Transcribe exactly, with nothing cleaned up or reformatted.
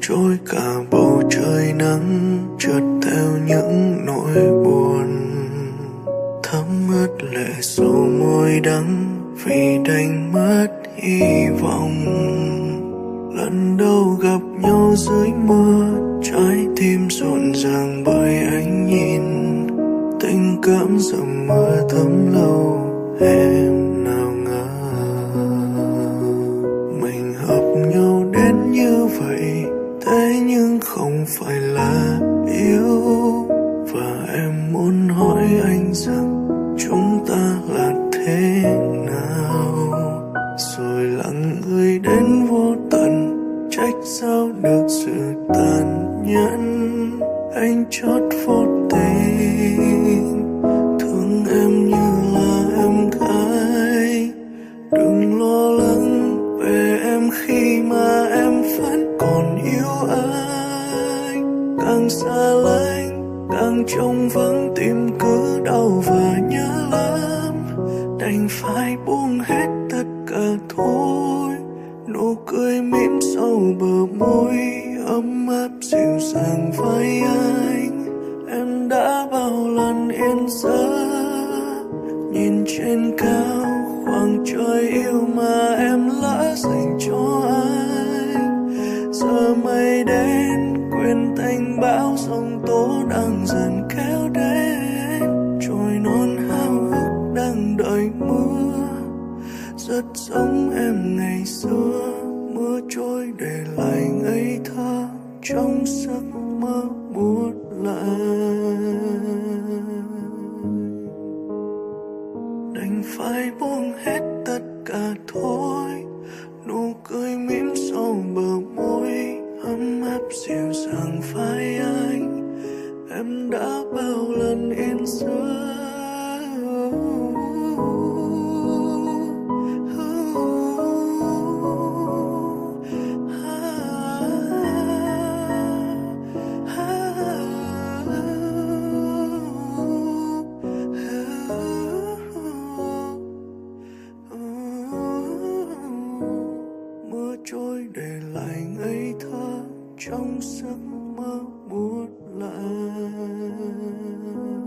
trôi cả bầu trời nắng, trượt theo những nỗi buồn, thấm ướt lệ sầu môi đắng vì đánh mất hy vọng. Lần đầu gặp nhau dưới mưa, trái tim rộn ràng bởi ánh nhìn, tình cảm dầm mưa thấm lâu. Em nào ngờ mình hợp nhau đến như vậy, thế nhưng không phải là yêu. Và em muốn hỏi anh rằng chúng ta là thế nào, rồi lặng người đến vô tận, trách sao được sự tàn nhẫn. Anh chót vô tình thương em như là em gái, đừng lo lắng về em khi mà em vẫn còn yêu anh. Càng xa lánh càng trông vắng, tim cứ đau và nhớ lắm, đành phải buông hết tất cả thôi. Nụ cười mỉm sau bờ môi, ấm áp dịu dàng vai anh. Em đã bao lần yên giấc nhìn trên cao khoảng trời yêu mà em lỡ dành cho anh. Giờ mây đến quên tanh bão, giông tố đang dần kéo đến, trôi non hao hức đang đợi mưa. Rất giống em ngày xưa, mưa trôi để lại ngây thơ trong giấc mơ buốt lạnh. Đành phải buông hết tất cả thôi, nụ cười mỉm sau bờ môi, ấm áp dịu dàng vai anh. Em đã bao lần yên giấc trôi để lại ngây thơ trong giấc mơ buốt lạnh.